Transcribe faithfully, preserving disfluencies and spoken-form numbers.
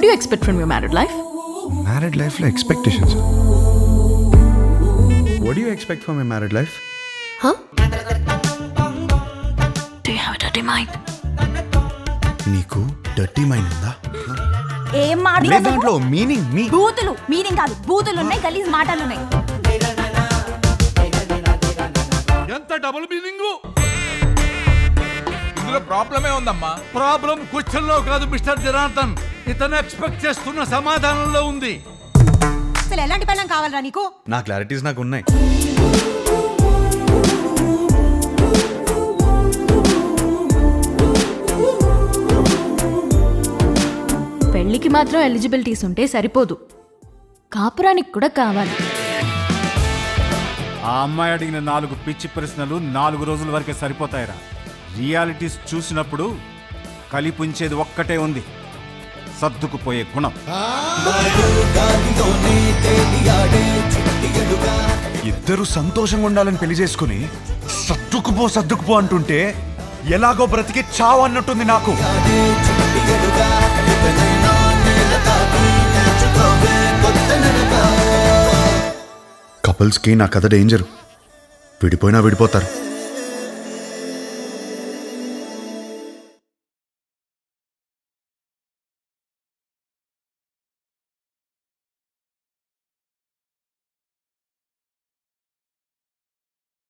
do you expect from your married life? Married life lo expectations. What do you expect from a married life? Huh? Do you have a dirty mind? Niku dirty mind unda? Em maatladadu? Le dantlo meaning me. Bootulu meaning kaadu. Bootulu unnai galiz maatalu unnai. Enta double meaning? ఇందులో ప్రాబ్లమే ఉందమ్మా. Problem question లో కాదు mister Janardhan. ఇతను expect చేస్తున్న సమాధానంలో ఉంది. అసలు ఎలాంటి పెళ్ళం కావాలరా నీకు? నా క్లారిటీస్ నాకు ఉన్నాయి. పెళ్లికి మాత్రం ఎలిజిబిలిటీస్ ఉంటే సరిపోదు, కాపురానికి కూడా కావాలి. ఆ అమ్మాయి అడిగిన నాలుగు పిచ్చి ప్రశ్నలు నాలుగు రోజుల వరకే సరిపోతాయిరా. రియాలిటీస్ చూసినప్పుడు కలిపుంచేది ఒక్కటే ఉంది, సర్దుకుపోయే గుణం. ఇద్దరు సంతోషంగా ఉండాలని పెళ్లి చేసుకుని సర్దుకుపో సర్దుకుపో అంటుంటే ఎలాగో బ్రతికి చావు అన్నట్టుంది నాకు. కపుల్స్కి నా కథ డేంజరు, విడిపోయినా విడిపోతారు.